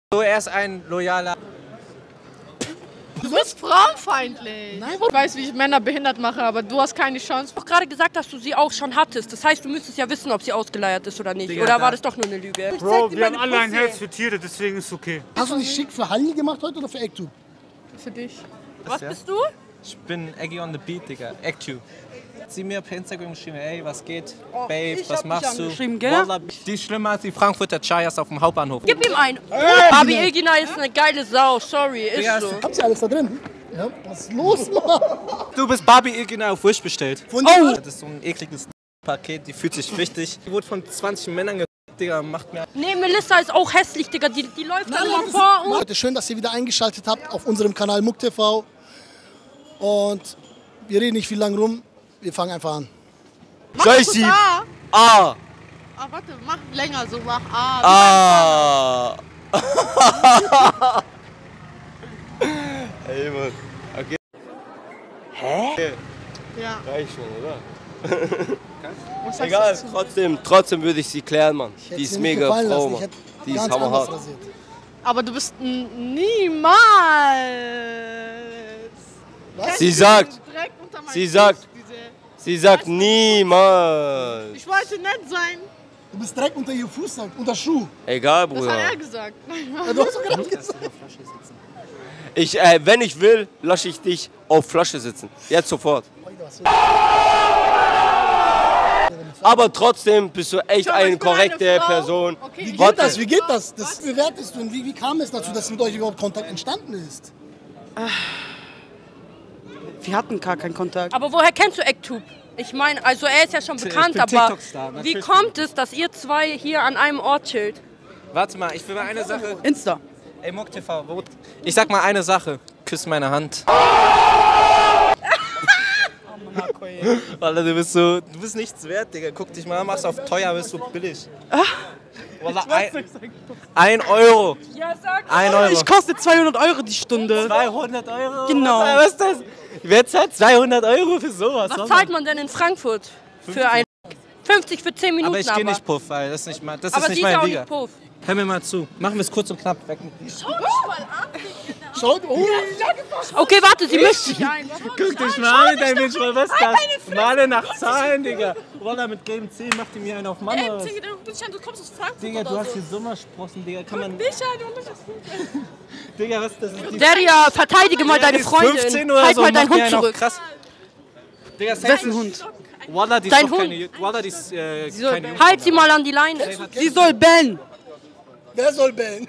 So, er ist ein loyaler... Du bist frauenfeindlich. Nein. Ich weiß, wie ich Männer behindert mache, aber du hast keine Chance. Du hast gerade gesagt, dass du sie auch schon hattest. Das heißt, du müsstest ja wissen, ob sie ausgeleiert ist oder nicht. Digga, oder war das doch nur eine Lüge? Bro, wir haben alle ein Herz für Tiere, deswegen ist es okay. Hast du dich schick für Halli gemacht heute oder für Eggtube? Für dich. Was bist du? Ich bin Eggy on the Beat, Digga. Actu. Sie mir per Instagram geschrieben, ey, was geht? Oh, Babe, ich was hab dich machst du? angeschrieben, gell? Wallah, die ist schlimmer als die Frankfurter Chayas auf dem Hauptbahnhof. Gib ihm einen. Babi Egina ist eine geile Sau, sorry, ist Digga, so. Habt ihr alles da drin? Ja, was ist los, Mann? Du bist Barbie Egina auf Wish bestellt. Von dir? Das ist so ein ekliges Paket, die fühlt sich wichtig. Die wurde von 20 Männern Digga, macht mir... Nee, Melissa ist auch hässlich, Digga. Die läuft dann immer vor uns. Leute, schön, dass ihr wieder eingeschaltet habt auf unserem Kanal Muck TV. Und wir reden nicht viel lang rum, wir fangen einfach an. Soll ich sie? A. Ah! Ah, warte, mach länger so, mach A. Ah! Ey, Mann. Okay. Hä? Ja. Reicht schon, oder? Was sagst Egal, du dazu? trotzdem würde ich sie klären, Mann. Ich hätte Die ist sie nicht mega gefallen Frau, lassen. Ich Mann. hätte Die ist ganz anders hammerhart. rasiert. Aber du bist niemals. Was? Sie sagt, Dreck unter meinem sie sagt, Fuß, sie sagt niemals. Ich wollte nett sein. Du bist direkt unter ihr Fuß, unter Schuh. Egal, Das hat Bruder. er gesagt. Ja, du hast doch gerade gesagt. Wenn ich will, lasse ich dich auf Flasche sitzen. Jetzt sofort. Aber trotzdem bist du echt Schau mal, eine ich bin eine korrekte Frau. Person. Okay, Wie ich geht bin das? Wie geht das? Was? Das bewertest du. Und wie kam es dazu, dass mit euch überhaupt Kontakt entstanden ist? Wir hatten gar keinen Kontakt. Aber woher kennst du Eggtube? Ich meine, also er ist ja schon bekannt, bin aber TikTok-Star, wie natürlich. kommt es, dass ihr zwei hier an einem Ort chillt? Warte mal, ich will mal eine Sache... Insta. Ey, Muck TV, ich sag mal eine Sache. Küss meine Hand. Wallah, du bist nichts wert, Digga. Guck dich mal an, machst auf teuer, bist du billig. Wallah, 1 Euro. Ja, sag 1 Euro. Ich koste 200 € die Stunde. 200 Euro? Genau. Was ist das? Wer zahlt 200 Euro für sowas? Was zahlt man denn in Frankfurt für ein 50 für 10 Minuten? Aber ich geh nicht Puff, weil das ist nicht, das Aber ist sie nicht ist ja meine auch Liga. nicht Puff. Hör mir mal zu. Machen wir es kurz und knapp. Weg mit dir. Schau dich mal an. Schaut, oh, Okay, warte, sie mischt sich ein. Guck dich mal an mit deinem Mensch, was ist das? Male nach Zahlen, Digga. Wallah, mit gelben Zähnen macht die mir einen auf Mann. Ey, oder was? du kommst aus Frankfurt Digga, du oder hast so. hier Sommersprossen, Digga. Kann man... Dich halt, und das Digga, was ist das? Die Deria, verteidige mal deine die ist 15 Freundin. oder Halt so, mal deinen macht mir Hund einen auf zurück. Krass. Digga, Wessen Hund? Wallah, die ist Dein doch keine... Hund. Wallah, die ist Sie soll, keine Jungfrau. halt sie mal an die Leine. Sie soll bellen. wer soll bellen?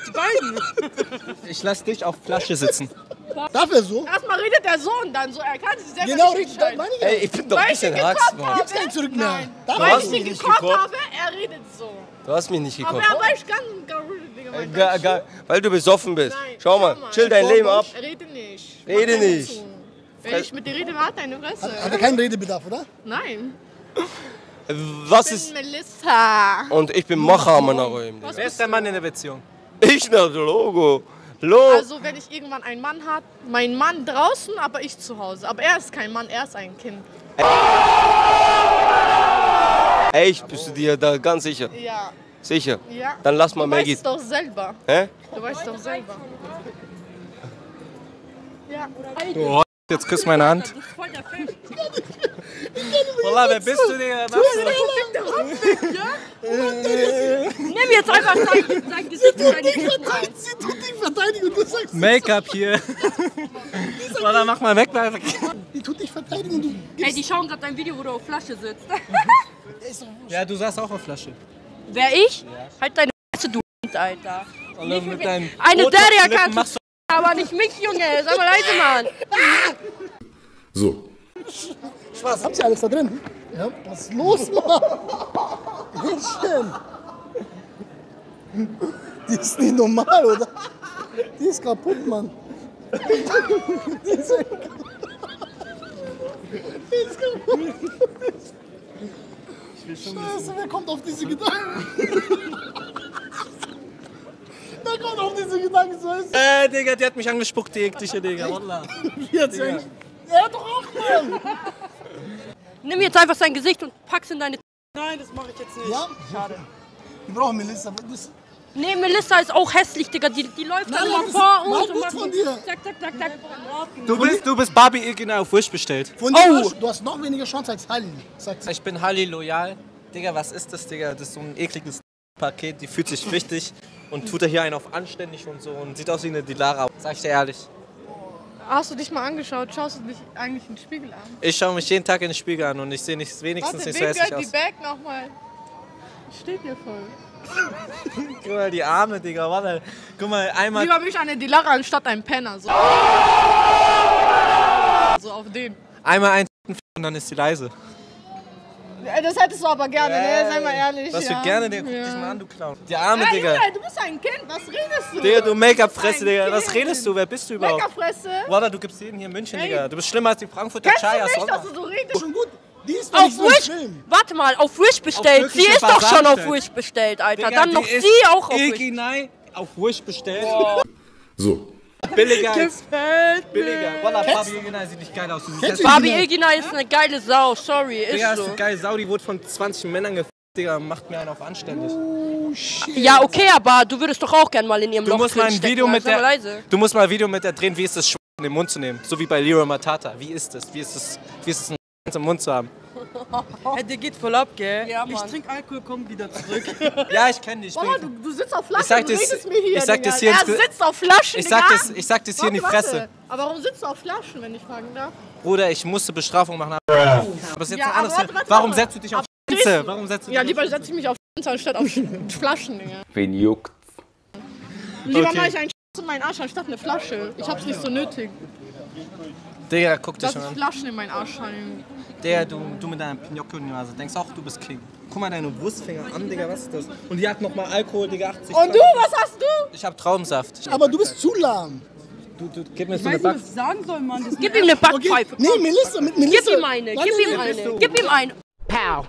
Ich lass dich auf Flasche sitzen. Darf er so? Erstmal redet der Sohn dann so, er kann sich selber Genau, nicht richtig, das entscheiden. meine ich ja. Ey, ich bin doch ein Weil ich ihn bisschen Hax, gekocht Mann. Gibt's kein Zurück mehr. Darf Weil er ich so? ihn nicht gekocht gekocht. habe, er redet so. Du hast mich nicht Aber gekocht. er weiß ganz Digga, mein Deutsch. Weil du besoffen bist. Nein, Schau mal, chill dein Leben ab. Rede nicht. Rede Mach deine nicht. Zunge. Wenn ich mit dir rede, halt deine Fresse. Hat er keinen Redebedarf, oder? Nein. Was Ich ist... bin Melissa. Und ich bin Macher meiner Räume. Wer ist der Mann in der Beziehung? Ich, na, Logo. Also wenn ich irgendwann einen Mann habe, mein Mann draußen, aber ich zu Hause. Aber er ist kein Mann, er ist ein Kind. Echt, bist du dir da ganz sicher? Ja. Sicher? Ja. Dann lass mal Du weißt Maggie. es doch selber. Hä? Du weißt doch selber. Ja. Oh, jetzt küss meine Hand. Wallah, wer bist du, Digga? Nimm jetzt einfach sein Gesicht und deine Lippen ein. Sie tut dich verteidigen und du sagst, Make-up hier. Wallah, mach mal weg. die tut dich verteidigen und du Ey, gibst. die schauen gerade dein Video, wo du auf Flasche sitzt. Ja, du saßt auch auf Flasche. Wer ich? Halt deine Fresse, du Hund, Alter. Wallah, mit deinem Eine Botox Deria Lippen kannst machst du, aber nicht mich, Junge. Sag mal leise, Mann. So. Spaß. Habt ihr alles da drin? Ja. Was ist los, Mann? Mädchen. Die ist nicht normal, oder? Die ist kaputt, Mann. Die ist kaputt. Scheiße, wer kommt auf diese Gedanken? Wer kommt auf diese Gedanken? So ist Digga, die hat mich angespuckt, die eklige Digga. Wallah. er doch auch, Mann. Nimm jetzt einfach sein Gesicht und pack's in deine... Nein, das mache ich jetzt nicht. Ja? Schade. Wir brauchen Melissa. Nee, Melissa ist auch hässlich, Digga. Die läuft dann immer vor uns und macht von dir. zack, zack, zack, zack. Du bist Barbie Ilgina auf Wish bestellt. Von dir du hast noch weniger Chance als Halli. Sag's. Ich bin Halli loyal. Digga, was ist das, Digga? Das ist so ein ekliges Paket. Die fühlt sich wichtig und tut da hier einen auf anständig und so und sieht aus wie eine Dilara. Sag ich dir ehrlich. Hast du dich mal angeschaut? Schaust du dich eigentlich in den Spiegel an? Ich schaue mich jeden Tag in den Spiegel an und ich sehe wenigstens nicht so hässlich die aus. Bag nochmal. Steht dir voll. Guck mal, die Arme, Digga, warte. Guck mal, einmal... Lieber mich eine Dilara anstatt ein Penner. So, so auf den. Einmal ein und dann ist sie leise. Das hättest du aber gerne, ne? Sei mal ehrlich. Was für ja. gerne, Digga, guck dich mal an, du Clown. Die Arme, Ja, Digga. Junge, du bist ein Kind, was redest du? Digga, du Make-up-Fresse, Digga. Ein Was Kind. redest du? Wer bist du überhaupt? Make-up-Fresse? Walla, du gibst jeden hier in München, Ey. Digga. Du bist schlimmer als die Frankfurter Kennst du Chayas. nicht, dass du so redest? Schon gut. Die ist Auf nicht so Wish? schlimm. Warte mal, auf Wish bestellt. Auf Sie wirkliche ist doch schon auf Basar Wish bestellt, Alter. Digga, Dann die noch ist sie auch auf Wish. Ilginai auf Wish bestellt. So. Billiger als... Gefällt Billiger. Walla, Barbie Ilginai sieht nicht geil aus. Du siehst hässlich. Barbie Ilgina ist eine geile Sau, sorry, Digga, ist ist so. eine geile Sau, die wurde von 20 Männern gefickt. Digga, macht mir einen auf anständig. Ja, okay, aber du würdest doch auch gern mal in ihrem Du Loch musst mal ein drinstecken, Video mit sei mal der... leise. Du musst mal ein Video mit der drehen, wie ist es, Schw in den Mund zu nehmen. So wie bei Leroy Matata. Wie ist es? Wie ist es, einen Schwanz im Mund zu haben? Hey, der geht voll ab, gell? Ja, Ich Mann. trinke Alkohol, komm wieder zurück. Ja, ich kenne dich. Mama, du sitzt auf Flaschen, Ich sag du das- redest mir hier, ich sag Digga. das hier ins Er Ge- sitzt auf Flaschen, Ich sag Digga. das hier in die Warte, Fresse. warte. Aber warum sitzt du auf Flaschen, wenn ich fragen darf? Bruder, ich musste Bestrafung machen. Aber es ist jetzt Ja, ein anderes aber Thema. warte, Warum warte. setzt du dich auf Spitze? Warum setzt du dich Ja, auf lieber setze ich mich auf anstatt auf Flaschen, Digga. Wen juckt? Lieber Okay. mache ich einen in meinen Arsch anstatt eine Flasche. Ich hab's nicht so nötig. Digga, guck dich Dass schon ich an. Flaschen in meinen Arsch habe. Der, du mit deiner Pinocchio-Nase denkst auch, du bist King. Guck mal deine Brustfinger an, Digga, was ist das? Und die hat nochmal Alkohol, Digga, 80. Und du, was hast du? Ich hab Traubensaft. Aber du bist zu lahm. Du gib mir so Ich eine weiß nicht, Back. was ich sagen soll, Mann. Das Gib ihm eine Backpfeife. Nee, Melissa, mit Melissa. Gib ihm eine, Nein, gib nein, ihm nein. eine, gib ihm eine. Pow.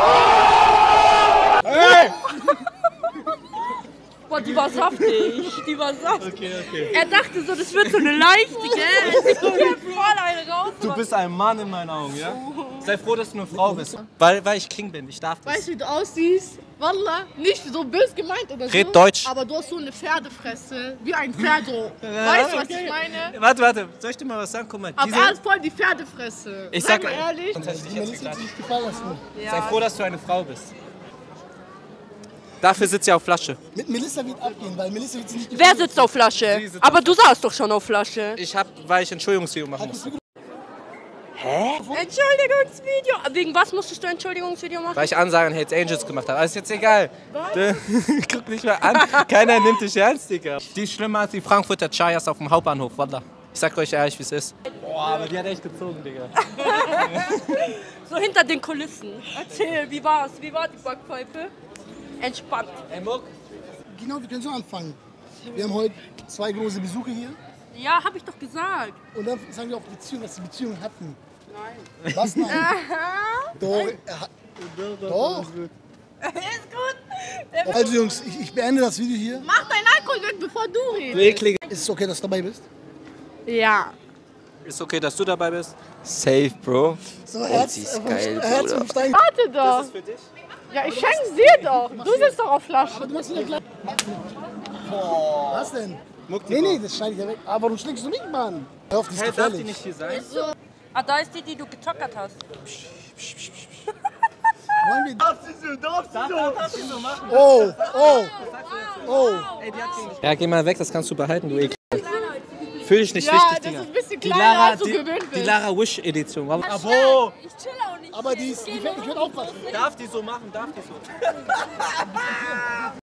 Boah, die war saftig, die war saftig. Okay. Er dachte so, das wird so eine leichte, gell? Ich voll eine raus. Du bist ein Mann in meinen Augen, ja? Sei froh, dass du eine Frau bist. Weil ich King bin, ich darf das. Weißt du, wie du aussiehst? Wallah, nicht so böse gemeint oder so. Red Deutsch. Aber du hast so eine Pferdefresse. Wie ein Pferdo. Weißt du, was ich meine? Warte, soll ich dir mal was sagen? Guck mal, Aber er hat voll die Pferdefresse. Ich Sei sag mal ehrlich. Sonst hätte ich dich jetzt Melissa hat geklatscht. sich gefallen lassen. Sei froh, dass du eine Frau bist. Dafür sitzt sie auf Flasche. Mit Melissa wird abgehen, weil Melissa wird sich nicht Wer gefallen sitzt auf Flasche? Sie sitzt Aber du saßt doch schon auf Flasche. Weil ich Entschuldigungsvideo machen muss. Entschuldigungsvideo. Wegen was musstest du Entschuldigungsvideo machen? Weil ich Ansagen an Hells Angels gemacht habe. Aber ist jetzt egal. Guck dich mal an. Keiner nimmt dich ernst, Digga. Die ist schlimmer als die Frankfurter Chayas auf dem Hauptbahnhof, Wallah. Ich sag euch ehrlich, wie es ist. Boah, aber die hat echt gezogen, Digga. So hinter den Kulissen. Erzähl, wie war's? Wie war die Backpfeife? Entspannt. Ey, Muck. Genau, wir können so anfangen. Wir haben heute 2 große Besuche hier. Ja, hab ich doch gesagt. Und dann sagen wir auch Beziehungen, dass sie Beziehungen hatten. Nein. Was nein? Doch. Doch. Ist gut. Also Jungs, ich beende das Video hier. Mach deinen Alkohol weg, bevor du Du redest. eklige. Ist es okay, dass du dabei bist? Ja. Ist okay, dass du dabei bist? Safe, Bro. So, sie ist geil, Herz Bruder. vom Stein. Warte doch. Für dich? Ja, ich schenk's dir doch. Du sitzt doch auf Flaschen. Du machst wieder gleich. Was denn? Nee, das schneide ich ja weg. Aber warum schlägst du mich, Mann? Hör auf, das ist Hey, darf die gefährlich. nicht hier sein? Ah, da ist die du getockert hast. Wollen wir... Darf sie so machen? Oh, oh, oh. Ja, geh mal weg, das kannst du behalten, du eklig. Fühl dich nicht Ja, wichtig, das Digga. ist ein bisschen Die kleiner, Lara, als du gewöhnt die bist. Lara Wish-Edition. Abo! Ich chill auch nicht. Aber die ist, ich werde aufpassen. Darf die so machen? Darf die so?